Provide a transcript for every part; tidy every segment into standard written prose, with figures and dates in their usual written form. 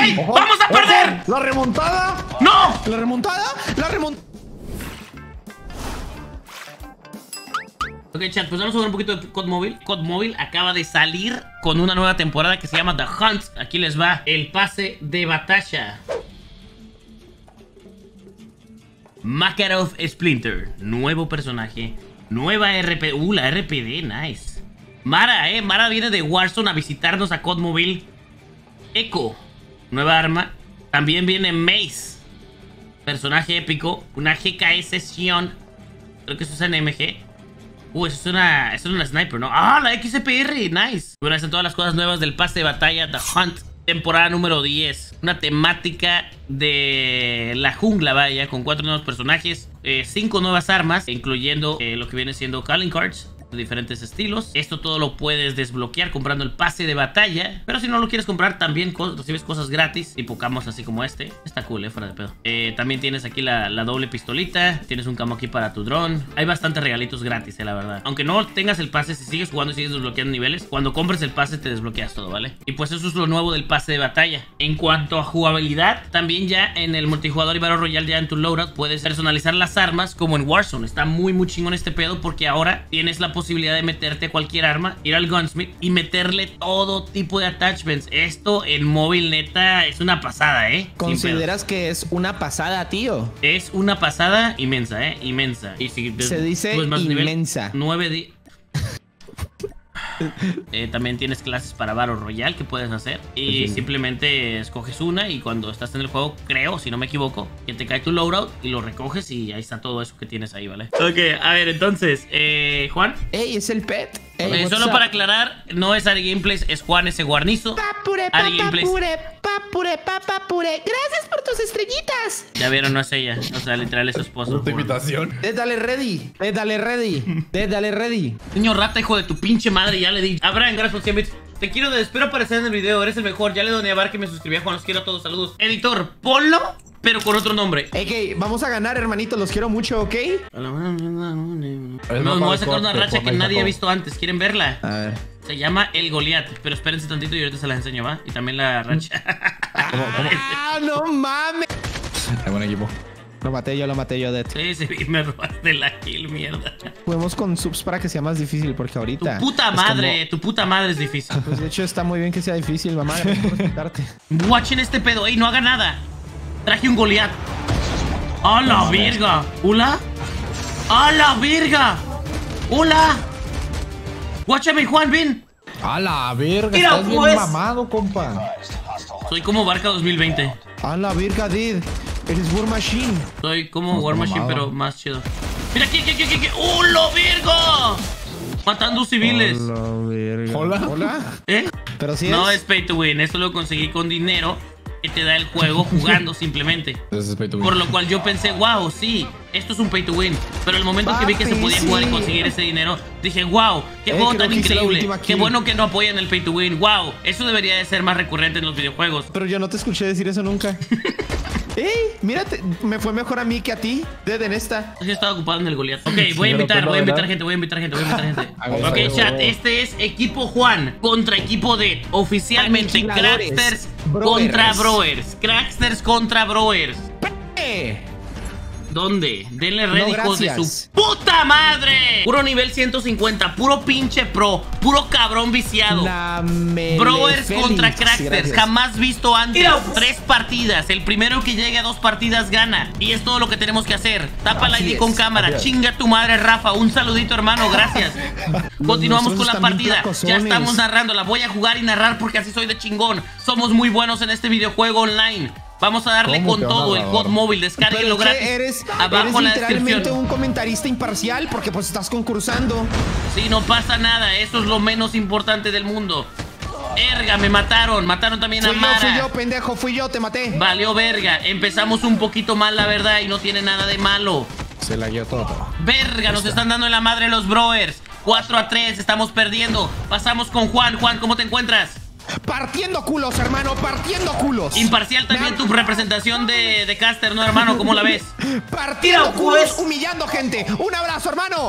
¡Ay! Ojo, ¡Vamos a perder! ¿La remontada? ¡No! ¿La remontada? La remontada. Ok, chat, pues vamos a ver un poquito de COD Mobile. COD Mobile acaba de salir con una nueva temporada que se llama The Hunt. Aquí les va el pase de batalla. Makarov Splinter, nuevo personaje, nueva RP. La RPD, nice. Mara, Mara viene de Warzone a visitarnos a COD Mobile. Echo, nueva arma. También viene Mace, personaje épico. Una GKS Sion. Creo que eso es NMG. Eso es una sniper, ¿no? ¡Ah, la XPR! ¡Nice! Bueno, están todas las cosas nuevas del pase de batalla The Hunt, temporada número 10. Una temática de la jungla, vaya, con 4 nuevos personajes, 5 nuevas armas, incluyendo lo que viene siendo calling cards de diferentes estilos. Esto todo lo puedes desbloquear comprando el pase de batalla, pero si no lo quieres comprar también recibes cosas gratis, tipo camos así como este. Está cool, fuera de pedo. También tienes aquí la doble pistolita. Tienes un camo aquí para tu dron. Hay bastantes regalitos gratis, la verdad. Aunque no tengas el pase, si sigues jugando y sigues desbloqueando niveles, cuando compres el pase te desbloqueas todo, ¿vale? Y pues eso es lo nuevo del pase de batalla. En cuanto a jugabilidad, también ya en el multijugador y Battle Royale, ya en tu loadout, puedes personalizar las armas como en Warzone. Está muy chingón este pedo, porque ahora tienes la posibilidad de meterte a cualquier arma, ir al gunsmith y meterle todo tipo de attachments. Esto en móvil, neta, es una pasada, ¿Consideras que es una pasada, tío? Es una pasada inmensa, inmensa. Y si se dice más inmensa. 9 también tienes clases para Battle Royale que puedes hacer. Y simplemente escoges una, y cuando estás en el juego, creo, si no me equivoco, que te cae tu loadout y lo recoges y ahí está todo eso que tienes ahí, ¿vale? Ok, a ver, entonces, Juan. Ey, es el pet. Solo para aclarar, no es Ari Gameplays, es Juan ese guarnizo. Ari Gameplays. Gracias por tus estrellitas. Ya vieron, no es ella. O sea, literal es su esposo. ¿Tu invitación? Dale ready. Dale ready. Niño rata, hijo de tu pinche madre, ya le di. Abraham, gracias por 100 bits. Te quiero, espero aparecer en el video, eres el mejor. Ya le doné a Bar que me suscribí a Juan, los quiero a todos, saludos. Editor, ponlo, pero con otro nombre. Ok, vamos a ganar, hermanito, los quiero mucho, ¿ok? Me voy a sacar una racha que nadie ha visto antes. ¿Quieren verla? A ver. Se llama El Goliat. Pero espérense tantito y ahorita se las enseño, ¿va? Y también la racha. ¡Ah, no mames! Hay buen equipo. Lo maté yo, Dead. Sí, me robaste la kill, mierda. Juguemos con subs para que sea más difícil, porque ahorita... Tu puta madre es difícil. Pues de hecho está muy bien que sea difícil, mamá. Gracias por respetarte. Watchen este pedo, no haga nada. Traje un Goliat. ¡A la verga! ¿Hola? ¡A la verga! ¡Hola! Guáchame, Juan, ven. ¡A la verga! Mira, Estás pues. bien mamado, compa. Soy como Barca 2020. ¡A la verga, Did! Eres War Machine. Soy como War Machine, pero más chido. Mira, ¿qué? ¡Oh, la verga! Matando civiles. Hola. Pero sí no es pay to win. Esto lo conseguí con dinero que te da el juego jugando simplemente. Por lo cual yo pensé, wow, sí, esto es un pay to win. Pero el momento que vi que se podía jugar y conseguir ese dinero, dije, wow, qué juego tan increíble. Qué bueno que no apoyan el pay to win. Wow, eso debería de ser más recurrente en los videojuegos. Pero yo no te escuché decir eso nunca. ¡Ey! Mírate, me fue mejor a mí que a ti, Dead, en esta. Yo estaba ocupado en el Goliat. Ok, voy a invitar gente. Ok, chat, este es equipo Juan contra equipo Dead. Oficialmente, Cracksters contra Broers. Cracksters contra Broers. ¿Dónde? Denle red, hijos de su puta madre. Puro nivel 150, puro pinche pro, puro cabrón viciado. Broers contra Cracksters, jamás visto antes. 3 partidas, el primero que llegue a 2 partidas gana. Y es todo lo que tenemos que hacer. Tapa la ID con cámara, chinga tu madre, Rafa. Un saludito, hermano, gracias. Continuamos con la partida. Ya estamos narrando, la voy a jugar y narrar porque así soy de chingón. Somos muy buenos en este videojuego online. Vamos a darle con todo el COD Mobile. Descárguenlo gratis. Eres abajo en la literalmente descripción. un comentarista imparcial porque pues estás concursando. Sí, no pasa nada. Eso es lo menos importante del mundo. Verga, me mataron. Mataron también a Mara. Fui yo, pendejo. Fui yo, te maté. Valió verga. Empezamos un poquito mal, la verdad, y no tiene nada de malo. Se la guió todo. Verga, nos están dando en la madre los Broers. 4-3, estamos perdiendo. Pasamos con Juan. Juan, ¿cómo te encuentras? Partiendo culos, hermano, partiendo culos. Imparcial también tu representación de caster, ¿no, hermano? ¿Cómo la ves? Partiendo culos, humillando gente. Un abrazo, hermano.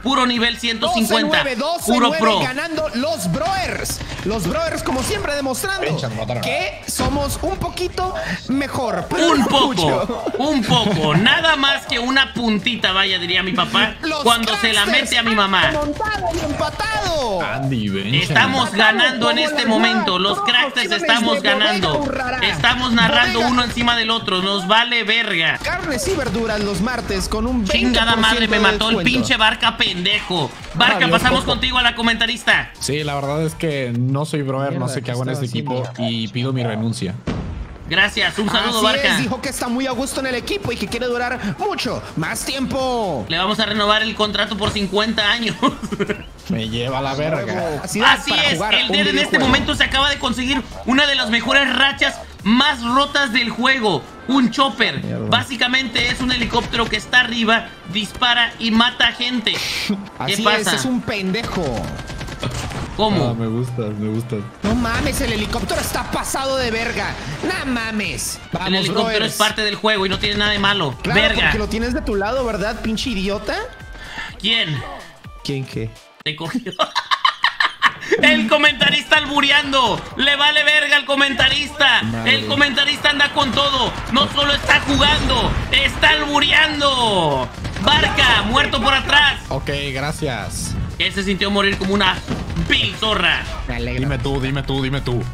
Puro nivel 150. 12-9, Puro pro. ganando los Broers. Los Broers, como siempre, demostrando que somos un poquito mejor. Un poco. Nada más que una puntita, vaya, diría mi papá, cuando se la mete a mi mamá. Montado y empatado. Andy, ven. Estamos ganando en este momento. Los Cracksters estamos ganando. Estamos narrando uno encima del otro. Nos vale verga. Carnes y verduras los martes con un 20% Chingada madre, me de mató el descuento. pinche Barca pendejo. Barca, pasamos contigo a la comentarista. Sí, la verdad es que no soy broer, no sé qué hago en este equipo y pido mi renuncia. Gracias, un saludo, Así Barca. es, dijo que está muy a gusto en el equipo y que quiere durar mucho más tiempo. Le vamos a renovar el contrato por 50 años. Me lleva a la verga. Así es, el Dead en este momento se acaba de conseguir una de las mejores rachas más rotas del juego. Un chopper. Básicamente es un helicóptero que está arriba, dispara y mata gente. ¿Qué pasa? Es un pendejo. ¿Cómo? Ah, me gustas. No mames, el helicóptero está pasado de verga. No mames. Vamos, El helicóptero brothers. es parte del juego y no tiene nada de malo. Claro, Verga. porque lo tienes de tu lado, ¿verdad, pinche idiota? ¿Quién? ¿Quién qué? Te cogió. El comentarista albureando. Le vale verga al comentarista. Madre. El comentarista anda con todo. No solo está jugando, está albureando. Barca, muerto por atrás. Ok, gracias. Él se sintió morir como una vil zorra. Me alegra. Dime tú.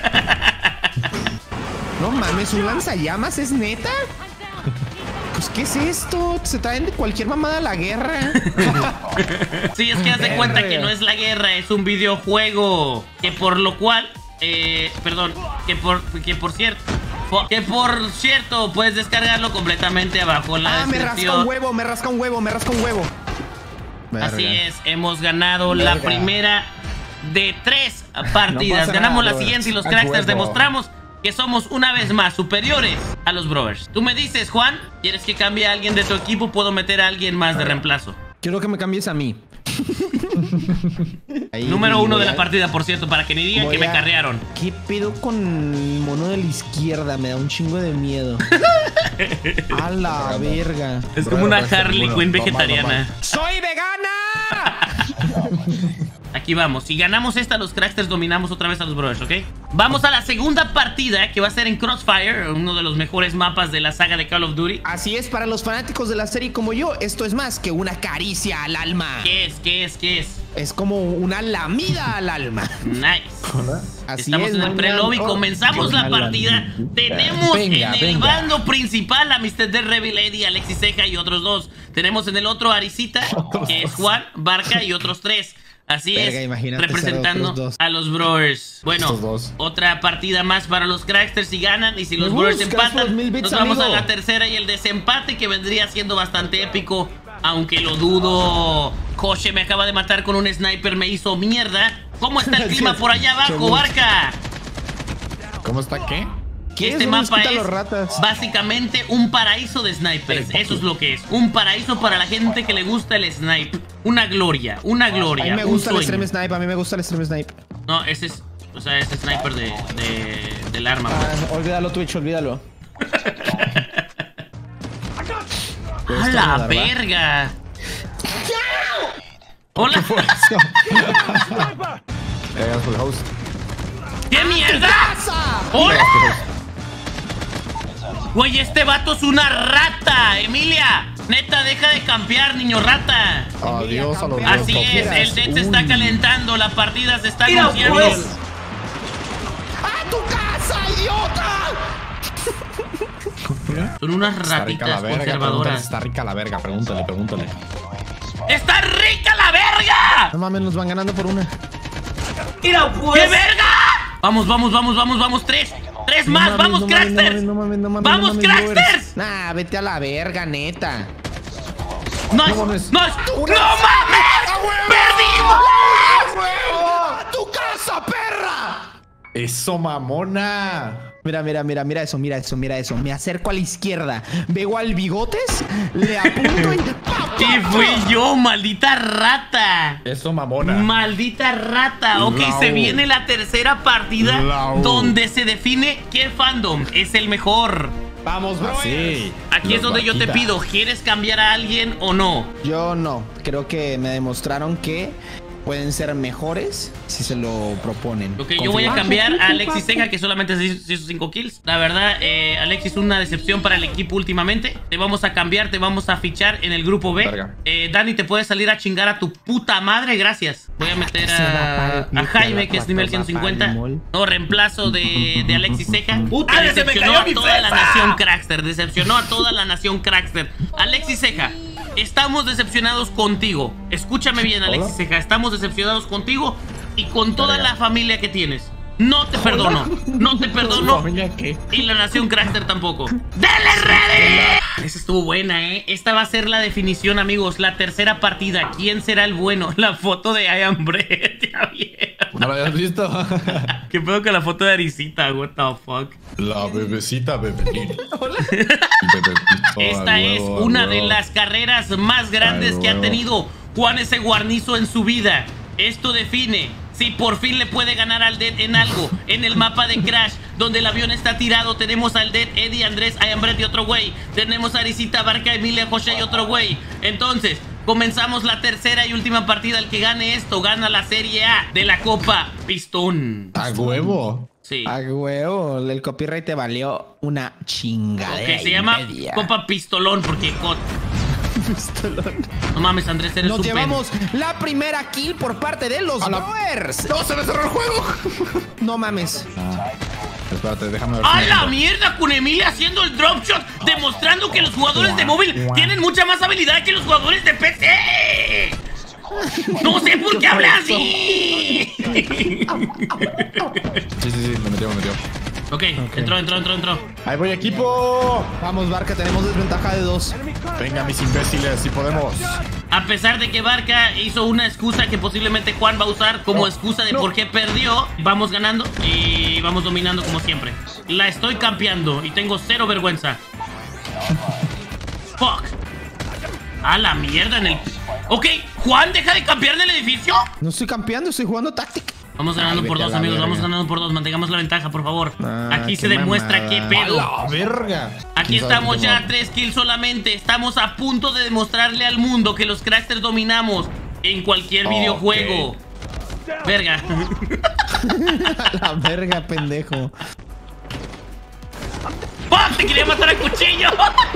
No mames, ¿un lanzallamas es neta? Pues, ¿qué es esto? Se traen de cualquier mamada a la guerra. Sí, es que haz de cuenta que no es la guerra, es un videojuego. Que por lo cual, perdón, que por cierto, puedes descargarlo completamente abajo en la Me rasca descripción. un huevo. Así Verga. es, hemos ganado la primera de 3 partidas. pasa Ganamos nada, la siguiente y los a Cracksters huevo. demostramos que somos una vez más superiores a los Brothers. Tú me dices, Juan, ¿quieres que cambie a alguien de tu equipo? Puedo meter a alguien más de reemplazo. Quiero que me cambies a mí. Ahí Número 1 de voy la partida, por cierto, para que ni digan voy que me a- carrearon. ¿Qué pedo con el mono de la izquierda? Me da un chingo de miedo. A la verga. Es como una Brother, Harley seguro. Quinn Normal, vegetariana. ¡Soy vegana! Aquí vamos. Si ganamos esta, los Cracksters dominamos otra vez a los Brothers, ¿ok? Vamos a la segunda partida, que va a ser en Crossfire, uno de los mejores mapas de la saga de Call of Duty. Así es, para los fanáticos de la serie como yo, esto es más que una caricia al alma. ¿Qué es? Es como una lamida al alma. Nice. Así Estamos es, en el pre-lobby, mañana. comenzamos la partida. Tenemos Venga, en el venga. bando principal a Mr. The Rebel Eddie, Alexis Ceja y otros 2. Tenemos en el otro a Arisita, que es Juan, Barca y otros 3. Así Verga, es, imagínate ser representando otros 2. a los Brothers. Bueno, Estos 2. otra partida más para los Cracksters si ganan. Y si los Me Brothers buscas por empatan, 1000 bits, nos vamos a amigo. la tercera y el desempate, que vendría siendo bastante épico. Aunque lo dudo. José me acaba de matar con un sniper, me hizo mierda. ¿Cómo está el clima por allá abajo, Barca? ¿Cómo está qué? ¿Qué Este es? mapa Los es ratas. básicamente un paraíso de snipers. Eso es lo que es. Un paraíso para la gente que le gusta el snipe. Una gloria, A mí me un gusta el sueño. extreme snipe, a mí me gusta el extreme snipe. No, ese es, o sea, ese sniper del arma. pues. Olvídalo, Twitch, olvídalo. ¡A la verga! ¡Hola! Full host. ¡Qué mierda! ¡Hola! Güey, este vato es una rata, Emilia. Neta, deja de campear, niño rata. Adiós a los Así dos es, el Dead se está Uy. calentando, la partida se está anunciando. ¡A tu casa, idiota! Son unas Está rica la ratitas verga, pregúntale, conservadoras. está rica la verga, pregúntale. ¡Está rica la verga! No mames, nos van ganando por una. ¡Qué verga! Vamos, tres. Tres más, vamos, Cracksters. ¡Vamos, Cracksters! Nah, vete a la verga, neta. ¡Nice! mames. ¡No mames! ¡Perdimos! ¡A tu casa, perra! Eso, mamona. Mira eso. Me acerco a la izquierda. Veo al Bigotes, le apunto y... ¿Qué fui yo, maldita rata? Eso, mamona. Maldita rata. Ok, Lau. se viene la tercera partida Lau. donde se define qué fandom es el mejor. Vamos, bro. Sí. Aquí es donde yo te pido, ¿quieres cambiar a alguien o no? Yo no. Creo que me demostraron que pueden ser mejores si se lo proponen. Ok, yo voy a cambiar a Alexis Ceja, que solamente se hizo 5 kills. La verdad, Alexis, una decepción para el equipo últimamente. Te vamos a cambiar, te vamos a fichar en el grupo B. Dani, te puedes salir a chingar a tu puta madre, gracias. Voy a meter a Jaime, que es nivel 150. No, reemplazo de Alexis Ceja. Puta, decepcionó a toda la nación Crackster. Decepcionó a toda la nación Crackster. Alexis Ceja, estamos decepcionados contigo. Escúchame bien, Alexis Ceja. Estamos decepcionados contigo y con toda la familia que tienes. No te perdono. No te perdono. Y la nación Crackster tampoco. ¡Dale, ready! Esa estuvo buena, ¿eh? Esta va a ser la definición, amigos. La tercera partida. ¿Quién será el bueno? La foto de I Am Bread. Ya vieron. ¿No lo habías visto? ¿Qué pedo con la foto de Arisita? What the fuck. La bebecita bebé. Hola. Esta es una de las carreras más grandes que ha tenido Juan S. Guarnizo en su vida. Esto define si por fin le puede ganar al Dead en algo. En el mapa de Crash, donde el avión está tirado, tenemos al Dead, Eddie, Andrés, I Am Bread y otro güey. Tenemos a Arisita, Barca, Emilia, José y otro güey. Entonces, comenzamos la tercera y última partida. El que gane esto gana la Serie A de la Copa Pistón. A huevo. Sí. A huevo, el copyright te valió una chingadera. Ok, se llama Copa Pistolón porque no mames, Andrés, eres Nos un llevamos la primera kill por parte de los Brewers. ¡No, se me cerró el juego! No mames. Espérate, déjame ver. ¡A la mierda! Con Emilia haciendo el drop shot, demostrando que los jugadores de móvil tienen mucha más habilidad que los jugadores de PC. No sé por qué habla así. Sí, me metió. Ok, entró. Ahí voy, equipo. Vamos, Barca, tenemos desventaja de 2. Venga, mis imbéciles, si podemos. A pesar de que Barca hizo una excusa que posiblemente Juan va a usar como excusa de por qué perdió, vamos ganando y vamos dominando como siempre. La estoy campeando y tengo cero vergüenza. Fuck. A la mierda en el... Ok, Juan, deja de campear en el edificio. No estoy campeando, estoy jugando táctica. Vamos ganando por 2, amigos, vamos ganando por 2. Mantengamos la ventaja, por favor. Aquí se demuestra qué pedo. ¡A la verga! Aquí estamos ya, 3 kills solamente. Estamos a punto de demostrarle al mundo que los Cracksters dominamos en cualquier videojuego. Verga. La verga, pendejo. ¡Pum! ¡Te quería matar a cuchillo!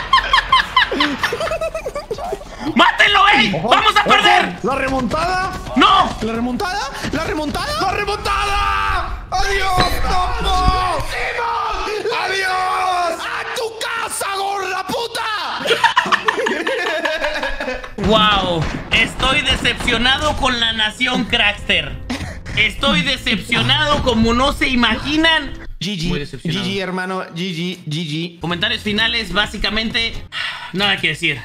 ¡Mátenlo, ey! ¡Vamos a perder! ¡La remontada! ¡No! ¿La remontada? ¿La remontada? ¡La remontada! ¡Adiós, topo! ¡Adiós! ¡A tu casa, gorda puta! ¡Wow! Estoy decepcionado con la nación Crackster. Estoy decepcionado como no se imaginan. GG, hermano. GG. Comentarios finales, básicamente, nada que decir.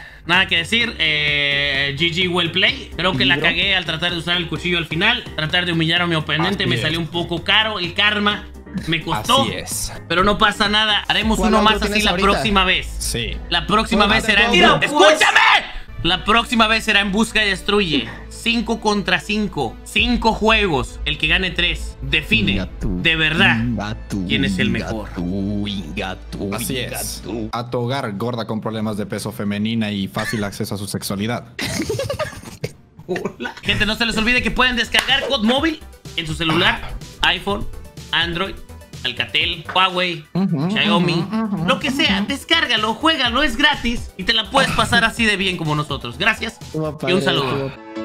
GG well play. Creo que la cagué al tratar de usar el cuchillo al final. Tratar de humillar a mi oponente me salió un poco caro. El karma me costó. Así es. Pero no pasa nada. Haremos uno más así la próxima vez. Sí. La próxima vez será en... ¡Escúchame! La próxima vez será en Busca y Destruye. 5 contra 5. 5 juegos. El que gane 3 define de verdad quién es el mejor. Así es. A tu hogar, gorda con problemas de peso femenina y fácil acceso a su sexualidad. Hola. Gente, no se les olvide que pueden descargar COD Móvil en su celular, iPhone, Android, Alcatel, Huawei, Xiaomi, lo que sea. Descárgalo, juégalo, es gratis y te la puedes pasar así de bien como nosotros. Gracias y un saludo.